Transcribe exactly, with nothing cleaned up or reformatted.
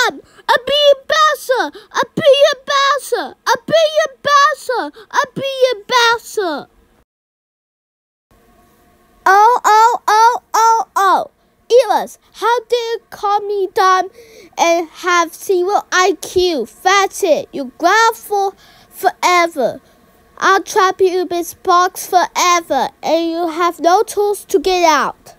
time. I'll be your bouncer. I'll be your bouncer. I'll be your bouncer. I'll be your bouncer. Oh, oh, oh, oh, oh. Elias, how dare you call me dumb and have zero I Q? That's it. You're ground for forever. I'll trap you in this box forever, and you have no tools to get out.